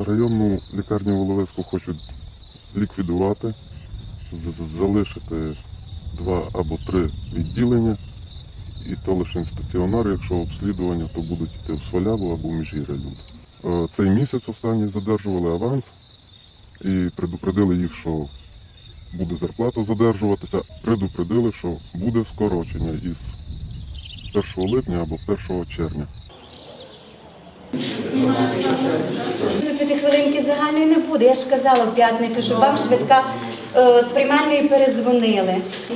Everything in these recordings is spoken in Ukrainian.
Районну лікарню Воловецьку хочуть ліквідувати, залишити 2 або 3 відділення, і то лише стаціонар, якщо обслідування, то будуть йти в Сваляву або в Міжгір'я люди. Цей місяць останній задержували аванс і предупредили їх, що буде зарплата задержуватися, предупредили, що буде скорочення із 1 липня або 1 червня. 5 хвилинки загальної не буде. Я ж казала в п'ятницю, що вам швидка з приймальної перезвонили.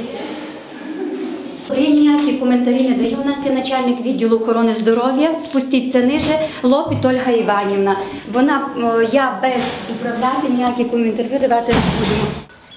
Я ніякі коментарі не даю. У нас є начальник відділу охорони здоров'я, спустіться ниже, Лопіт Ольга Іванівна. Я без управляти ніякі коментарі давати не будемо.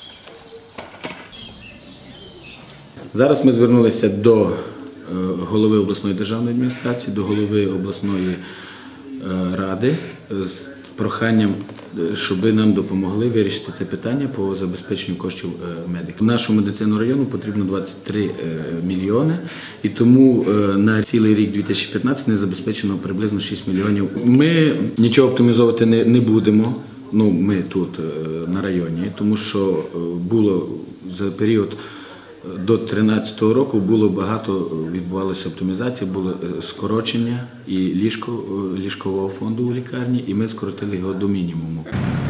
Зараз ми звернулися до голови обласної державної адміністрації, до голови обласної ради з проханням, щоб нам допомогли вирішити це питання по забезпеченню коштів медиків. Нашому медицинному району потрібно 23 мільйони, і тому на цілий рік 2015 не забезпечено приблизно 6 мільйонів. Ми нічого оптимізовувати не будемо, ми тут на районі, тому що було за період до 2013 року відбувалося оптимізація, було скорочення і ліжкового фонду у лікарні, і ми скоротили його до мінімуму.